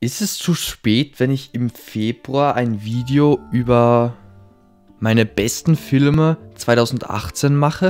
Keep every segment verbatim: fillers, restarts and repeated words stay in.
Ist es zu spät, wenn ich im Februar ein Video über meine besten Filme zweitausendachtzehn mache?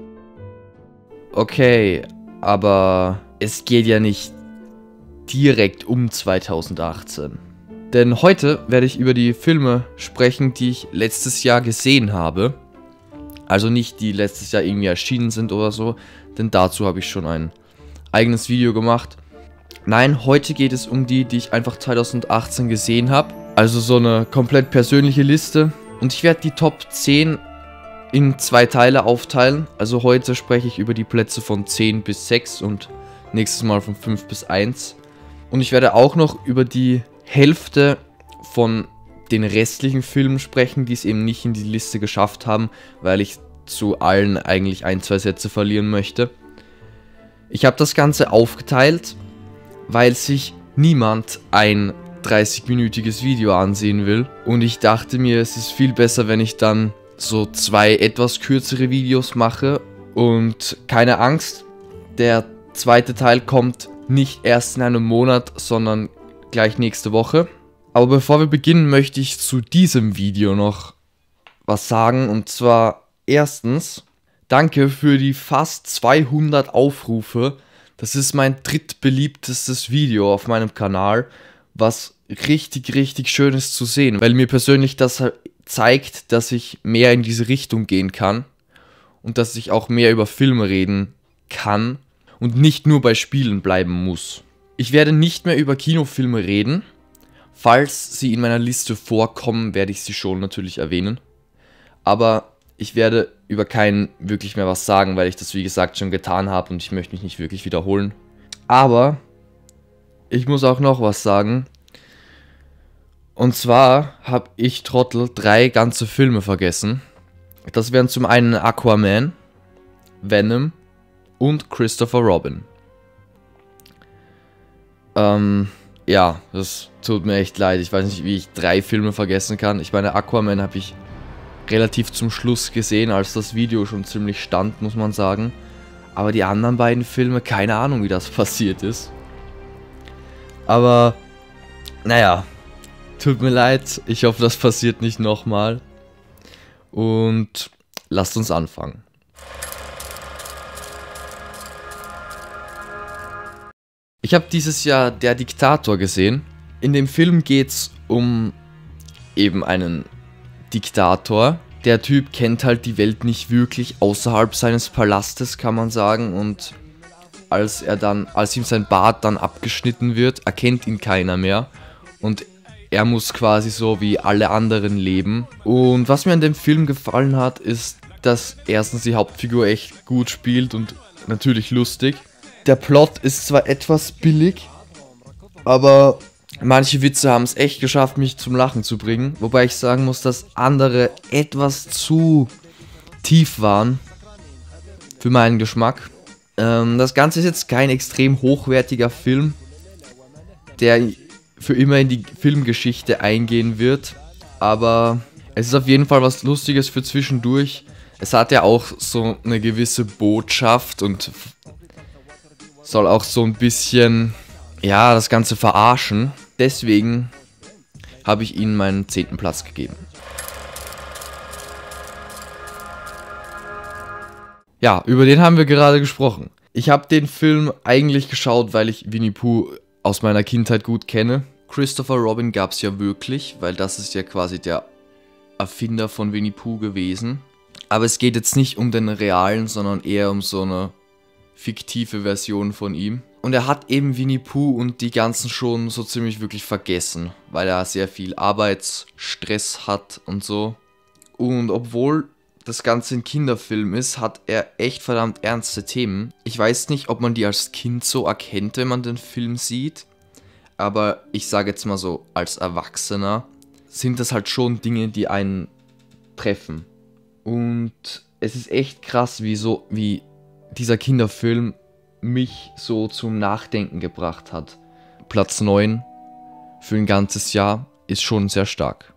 Okay, aber es geht ja nicht direkt um zweitausendachtzehn. Denn heute werde ich über die Filme sprechen, die ich letztes Jahr gesehen habe. Also nicht die letztes Jahr irgendwie erschienen sind oder so, denn dazu habe ich schon ein eigenes Video gemacht. Nein, heute geht es um die, die ich einfach zweitausendachtzehn gesehen habe. Also so eine komplett persönliche Liste. Und ich werde die Top zehn in zwei Teile aufteilen. Also heute spreche ich über die Plätze von zehn bis sechs und nächstes Mal von fünf bis eins. Und ich werde auch noch über die Hälfte von den restlichen Filmen sprechen, die es eben nicht in die Liste geschafft haben, weil ich zu allen eigentlich ein, zwei Sätze verlieren möchte. Ich habe das Ganze aufgeteilt, weil sich niemand ein dreißig-minütiges Video ansehen will. Und ich dachte mir, es ist viel besser, wenn ich dann so zwei etwas kürzere Videos mache. Und keine Angst, der zweite Teil kommt nicht erst in einem Monat, sondern gleich nächste Woche. Aber bevor wir beginnen, möchte ich zu diesem Video noch was sagen. Und zwar erstens, danke für die fast zweihundert Aufrufe. Das ist mein drittbeliebtestes Video auf meinem Kanal, was richtig, richtig schön ist zu sehen, weil mir persönlich das zeigt, dass ich mehr in diese Richtung gehen kann und dass ich auch mehr über Filme reden kann und nicht nur bei Spielen bleiben muss. Ich werde nicht mehr über Kinofilme reden. Falls sie in meiner Liste vorkommen, werde ich sie schon natürlich erwähnen. Aber ich werde über keinen wirklich mehr was sagen, weil ich das wie gesagt schon getan habe und ich möchte mich nicht wirklich wiederholen. Aber ich muss auch noch was sagen. Und zwar habe ich, Trottel, drei ganze Filme vergessen. Das wären zum einen Aquaman, Venom und Christopher Robin. Ähm, ja, das tut mir echt leid. Ich weiß nicht, wie ich drei Filme vergessen kann. Ich meine, Aquaman habe ich relativ zum Schluss gesehen, als das Video schon ziemlich stand, muss man sagen. Aber die anderen beiden Filme, keine Ahnung, wie das passiert ist. Aber, naja, tut mir leid. Ich hoffe, das passiert nicht nochmal. Und lasst uns anfangen. Ich habe dieses Jahr Der Diktator gesehen. In dem Film geht es um eben einen Diktator. Der Typ kennt halt die Welt nicht wirklich außerhalb seines Palastes, kann man sagen. Und als er dann, als ihm sein Bart dann abgeschnitten wird, erkennt ihn keiner mehr. Und er muss quasi so wie alle anderen leben. Und was mir an dem Film gefallen hat, ist, dass erstens die Hauptfigur echt gut spielt und natürlich lustig. Der Plot ist zwar etwas billig, aber manche Witze haben es echt geschafft, mich zum Lachen zu bringen. Wobei ich sagen muss, dass andere etwas zu tief waren für meinen Geschmack. Ähm, das Ganze ist jetzt kein extrem hochwertiger Film, der für immer in die Filmgeschichte eingehen wird. Aber es ist auf jeden Fall was Lustiges für zwischendurch. Es hat ja auch so eine gewisse Botschaft und soll auch so ein bisschen, ja, das Ganze verarschen. Deswegen habe ich ihnen meinen zehnten Platz gegeben. Ja, über den haben wir gerade gesprochen. Ich habe den Film eigentlich geschaut, weil ich Winnie Pooh aus meiner Kindheit gut kenne. Christopher Robin gab es ja wirklich, weil das ist ja quasi der Erfinder von Winnie Pooh gewesen. Aber es geht jetzt nicht um den realen, sondern eher um so eine fiktive Version von ihm. Und er hat eben Winnie Pooh und die ganzen schon so ziemlich wirklich vergessen, weil er sehr viel Arbeitsstress hat und so. Und obwohl das Ganze ein Kinderfilm ist, hat er echt verdammt ernste Themen. Ich weiß nicht, ob man die als Kind so erkennt, wenn man den Film sieht. Aber ich sage jetzt mal so, als Erwachsener sind das halt schon Dinge, die einen treffen. Und es ist echt krass, wie so, wie dieser Kinderfilm mich so zum Nachdenken gebracht hat. Platz neun für ein ganzes Jahr ist schon sehr stark.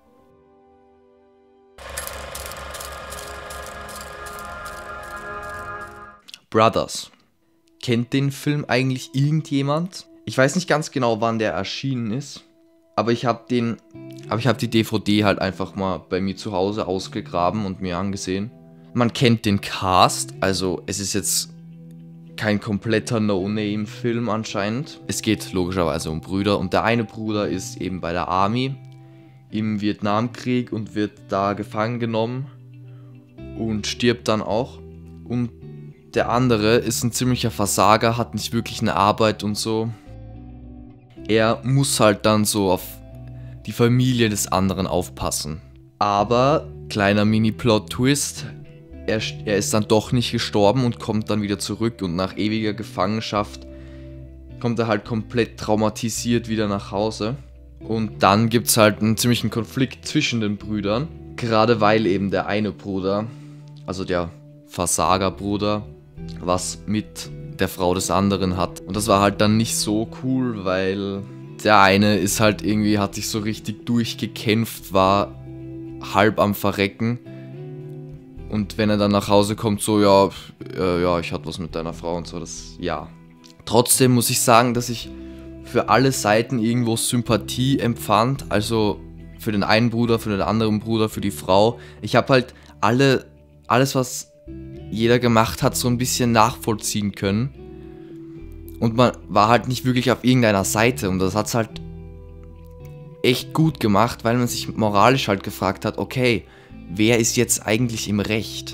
Brothers. Kennt den Film eigentlich irgendjemand? Ich weiß nicht ganz genau, wann der erschienen ist, aber ich habe den, aber ich habe die D V D halt einfach mal bei mir zu Hause ausgegraben und mir angesehen. Man kennt den Cast, also es ist jetzt kein kompletter No-Name-Film anscheinend. Es geht logischerweise um Brüder und der eine Bruder ist eben bei der Army im Vietnamkrieg und wird da gefangen genommen und stirbt dann auch. Und der andere ist ein ziemlicher Versager, hat nicht wirklich eine Arbeit und so. Er muss halt dann so auf die Familie des anderen aufpassen. Aber, kleiner Mini-Plot-Twist, er, er ist dann doch nicht gestorben und kommt dann wieder zurück und nach ewiger Gefangenschaft kommt er halt komplett traumatisiert wieder nach Hause. Und dann gibt es halt einen ziemlichen Konflikt zwischen den Brüdern, gerade weil eben der eine Bruder, also der Versagerbruder, was mit der Frau des anderen hat. Und das war halt dann nicht so cool, weil der eine ist halt irgendwie, hat sich so richtig durchgekämpft, war halb am Verrecken. Und wenn er dann nach Hause kommt, so, ja, äh, ja, ich hatte was mit deiner Frau und so, das, ja. Trotzdem muss ich sagen, dass ich für alle Seiten irgendwo Sympathie empfand, also für den einen Bruder, für den anderen Bruder, für die Frau. Ich habe halt alle, alles, was jeder gemacht hat, so ein bisschen nachvollziehen können. Und man war halt nicht wirklich auf irgendeiner Seite und das hat es halt echt gut gemacht, weil man sich moralisch halt gefragt hat, okay, wer ist jetzt eigentlich im Recht?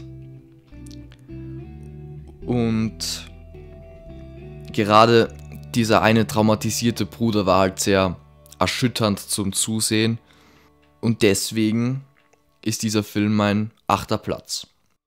Und gerade dieser eine traumatisierte Bruder war halt sehr erschütternd zum Zusehen. Und deswegen ist dieser Film mein achter Platz.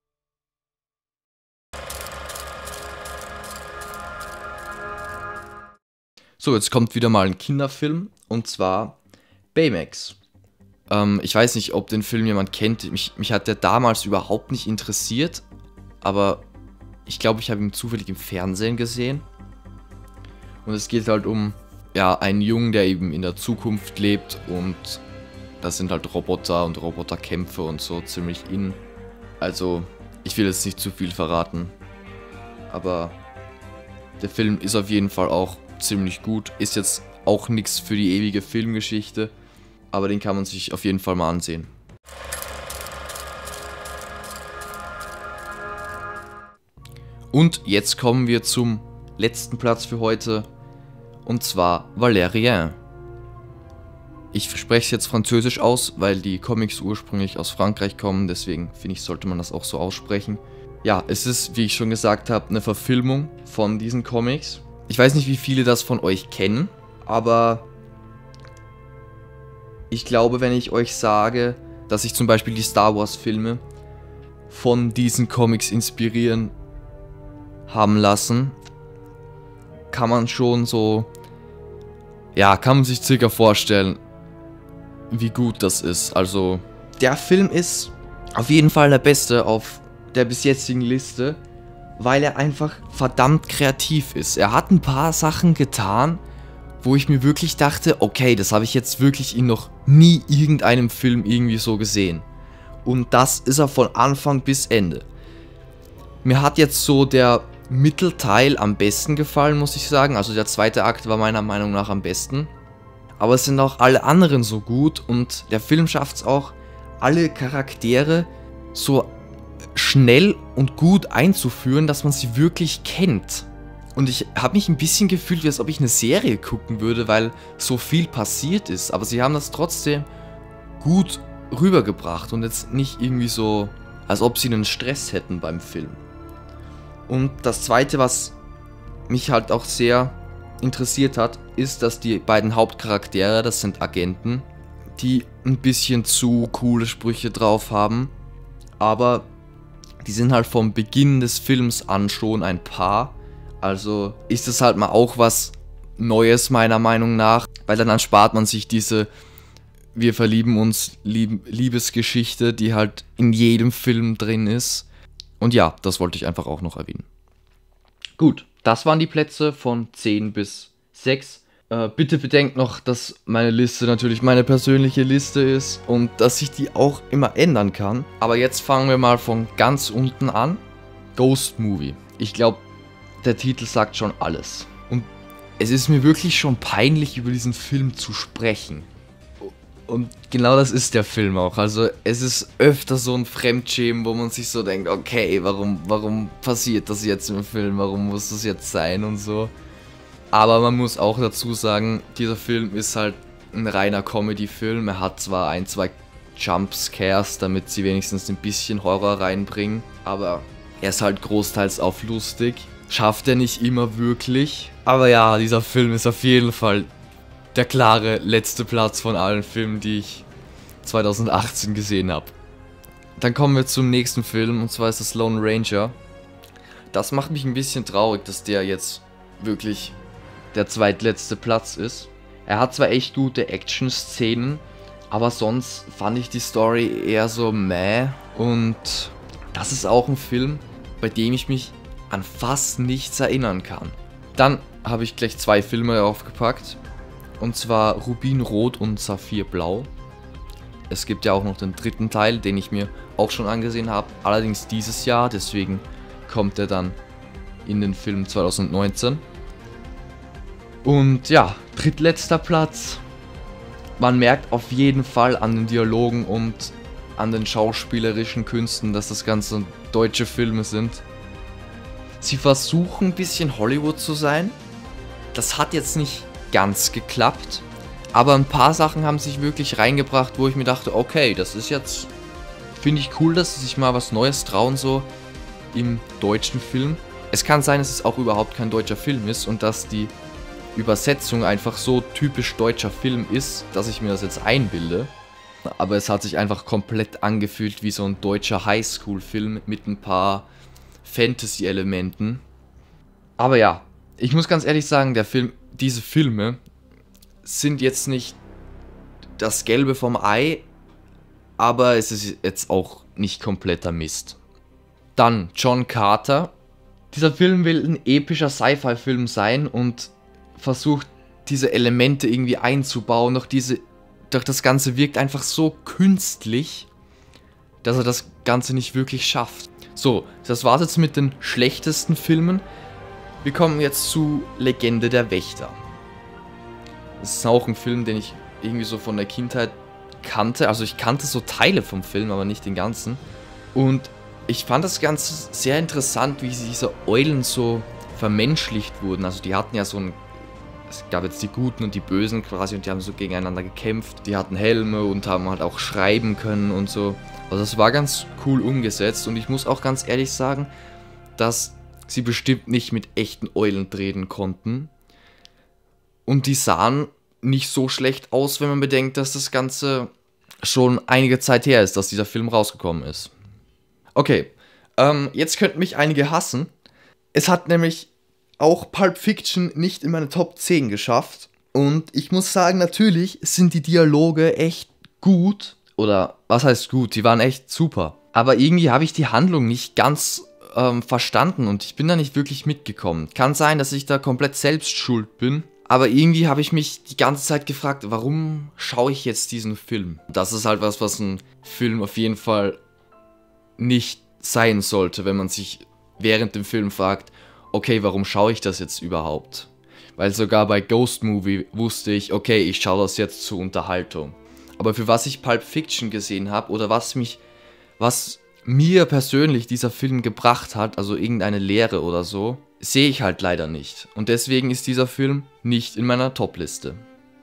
So, jetzt kommt wieder mal ein Kinderfilm, und zwar Baymax. Ähm, ich weiß nicht, ob den Film jemand kennt. Mich, mich hat der damals überhaupt nicht interessiert, aber ich glaube, ich habe ihn zufällig im Fernsehen gesehen. Und es geht halt um, ja, einen Jungen, der eben in der Zukunft lebt und das sind halt Roboter und Roboterkämpfe und so ziemlich in. Also, ich will jetzt nicht zu viel verraten, aber der Film ist auf jeden Fall auch ziemlich gut. Ist jetzt auch nichts für die ewige Filmgeschichte, aber den kann man sich auf jeden Fall mal ansehen. Und jetzt kommen wir zum letzten Platz für heute, und zwar Valérien. Ich spreche es jetzt französisch aus, weil die Comics ursprünglich aus Frankreich kommen, deswegen finde ich, sollte man das auch so aussprechen. Ja, es ist, wie ich schon gesagt habe, eine Verfilmung von diesen Comics. Ich weiß nicht, wie viele das von euch kennen, aber ich glaube, wenn ich euch sage, dass sich zum Beispiel die Star Wars Filme von diesen Comics inspirieren haben lassen, kann man schon so, ja, kann man sich circa vorstellen, wie gut das ist. Also, der Film ist auf jeden Fall der beste auf der bis jetzigen Liste, weil er einfach verdammt kreativ ist. Er hat ein paar Sachen getan, wo ich mir wirklich dachte, okay, das habe ich jetzt wirklich in noch nie irgendeinem Film irgendwie so gesehen. Und das ist er von Anfang bis Ende. Mir hat jetzt so der Mittelteil am besten gefallen, muss ich sagen. Also der zweite Akt war meiner Meinung nach am besten. Aber es sind auch alle anderen so gut und der Film schafft es auch, alle Charaktere so schnell und gut einzuführen, dass man sie wirklich kennt. Und ich habe mich ein bisschen gefühlt, wie als ob ich eine Serie gucken würde, weil so viel passiert ist. Aber sie haben das trotzdem gut rübergebracht und jetzt nicht irgendwie so, als ob sie einen Stress hätten beim Film. Und das Zweite, was mich halt auch sehr interessiert hat, ist, dass die beiden Hauptcharaktere, das sind Agenten, die ein bisschen zu coole Sprüche drauf haben, aber die sind halt vom Beginn des Films an schon ein Paar. Also ist das halt mal auch was Neues meiner Meinung nach, weil dann erspart man sich diese wir verlieben uns Lieb- Liebesgeschichte, die halt in jedem Film drin ist. Und ja, das wollte ich einfach auch noch erwähnen. Gut, das waren die Plätze von zehn bis sechs. Äh, bitte bedenkt noch, dass meine Liste natürlich meine persönliche Liste ist und dass ich die auch immer ändern kann. Aber jetzt fangen wir mal von ganz unten an. Ghost Movie. Ich glaube, der Titel sagt schon alles. Und es ist mir wirklich schon peinlich, über diesen Film zu sprechen. Und genau das ist der Film auch. Also es ist öfter so ein Fremdschämen, wo man sich so denkt, okay, warum, warum passiert das jetzt im Film? Warum muss das jetzt sein und so? Aber man muss auch dazu sagen, dieser Film ist halt ein reiner Comedy-Film. Er hat zwar ein, zwei Jumpscares, damit sie wenigstens ein bisschen Horror reinbringen, aber er ist halt großteils auf lustig. Schafft er nicht immer wirklich. Aber ja, dieser Film ist auf jeden Fall der klare letzte Platz von allen Filmen, die ich zweitausendachtzehn gesehen habe. Dann kommen wir zum nächsten Film, und zwar ist das Lone Ranger. Das macht mich ein bisschen traurig, dass der jetzt wirklich der zweitletzte Platz ist. Er hat zwar echt gute Action-Szenen, aber sonst fand ich die Story eher so meh. Und das ist auch ein Film, bei dem ich mich an fast nichts erinnern kann. Dann habe ich gleich zwei Filme aufgepackt. Und zwar Rubinrot und Saphirblau. Es gibt ja auch noch den dritten Teil, den ich mir auch schon angesehen habe. Allerdings dieses Jahr, deswegen kommt er dann in den Film zweitausendneunzehn. Und ja, drittletzter Platz. Man merkt auf jeden Fall an den Dialogen und an den schauspielerischen Künsten, dass das Ganze deutsche Filme sind. Sie versuchen ein bisschen Hollywood zu sein. Das hat jetzt nicht ganz geklappt, aber ein paar Sachen haben sich wirklich reingebracht, wo ich mir dachte, okay, das ist jetzt, finde ich cool, dass sie sich mal was Neues trauen, so im deutschen Film. Es kann sein, dass es auch überhaupt kein deutscher Film ist und dass die Übersetzung einfach so typisch deutscher Film ist, dass ich mir das jetzt einbilde. Aber es hat sich einfach komplett angefühlt wie so ein deutscher Highschool-Film mit ein paar Fantasy-Elementen. Aber ja, ich muss ganz ehrlich sagen, der Film, diese Filme sind jetzt nicht das Gelbe vom Ei, aber es ist jetzt auch nicht kompletter Mist. Dann John Carter. Dieser Film will ein epischer Sci-Fi-Film sein und versucht diese Elemente irgendwie einzubauen, doch diese, doch das Ganze wirkt einfach so künstlich, dass er das Ganze nicht wirklich schafft. So, das war's jetzt mit den schlechtesten Filmen. Wir kommen jetzt zu Legende der Wächter. Das ist auch ein Film, den ich irgendwie so von der Kindheit kannte. Also ich kannte so Teile vom Film, aber nicht den ganzen. Und ich fand das Ganze sehr interessant, wie diese Eulen so vermenschlicht wurden. Also die hatten ja so ein... Es gab jetzt die Guten und die Bösen quasi und die haben so gegeneinander gekämpft. Die hatten Helme und haben halt auch schreiben können und so. Also das war ganz cool umgesetzt und ich muss auch ganz ehrlich sagen, dass sie bestimmt nicht mit echten Eulen reden konnten. Und die sahen nicht so schlecht aus, wenn man bedenkt, dass das Ganze schon einige Zeit her ist, dass dieser Film rausgekommen ist. Okay, ähm, jetzt könnten mich einige hassen. Es hat nämlich auch Pulp Fiction nicht in meine Top zehn geschafft. Und ich muss sagen, natürlich sind die Dialoge echt gut. Oder was heißt gut? Die waren echt super. Aber irgendwie habe ich die Handlung nicht ganz ähm, verstanden und ich bin da nicht wirklich mitgekommen. Kann sein, dass ich da komplett selbst schuld bin. Aber irgendwie habe ich mich die ganze Zeit gefragt, warum schaue ich jetzt diesen Film? Das ist halt was, was ein Film auf jeden Fall nicht sein sollte, wenn man sich während dem Film fragt, okay, warum schaue ich das jetzt überhaupt? Weil sogar bei Ghost Movie wusste ich, okay, ich schaue das jetzt zur Unterhaltung. Aber für was ich Pulp Fiction gesehen habe oder was mich, was mir persönlich dieser Film gebracht hat, also irgendeine Lehre oder so, sehe ich halt leider nicht. Und deswegen ist dieser Film nicht in meiner Top-Liste.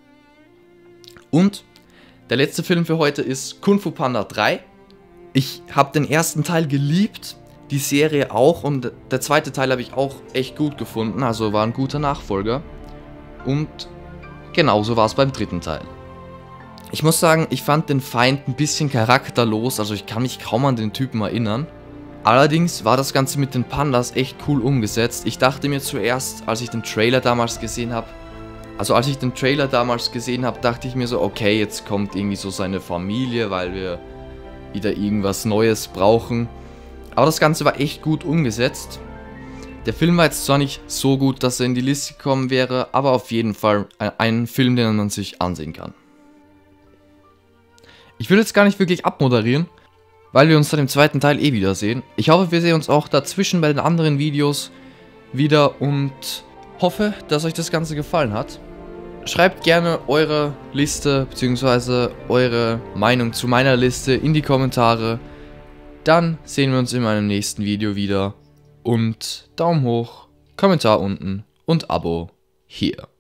Und der letzte Film für heute ist Kung Fu Panda drei. Ich habe den ersten Teil geliebt, die Serie auch und der zweite Teil habe ich auch echt gut gefunden, also war ein guter Nachfolger. Und genauso war es beim dritten Teil. Ich muss sagen, ich fand den Feind ein bisschen charakterlos, also ich kann mich kaum an den Typen erinnern. Allerdings war das Ganze mit den Pandas echt cool umgesetzt. Ich dachte mir zuerst, als ich den Trailer damals gesehen habe, also als ich den Trailer damals gesehen habe, dachte ich mir so, okay, jetzt kommt irgendwie so seine Familie, weil wir wieder irgendwas Neues brauchen. Aber das Ganze war echt gut umgesetzt. Der Film war jetzt zwar nicht so gut, dass er in die Liste gekommen wäre, aber auf jeden Fall ein Film, den man sich ansehen kann. Ich will jetzt gar nicht wirklich abmoderieren, weil wir uns dann im zweiten Teil eh wiedersehen. Ich hoffe, wir sehen uns auch dazwischen bei den anderen Videos wieder und hoffe, dass euch das Ganze gefallen hat. Schreibt gerne eure Liste bzw. eure Meinung zu meiner Liste in die Kommentare. Dann sehen wir uns in meinem nächsten Video wieder. Und Daumen hoch, Kommentar unten und Abo hier.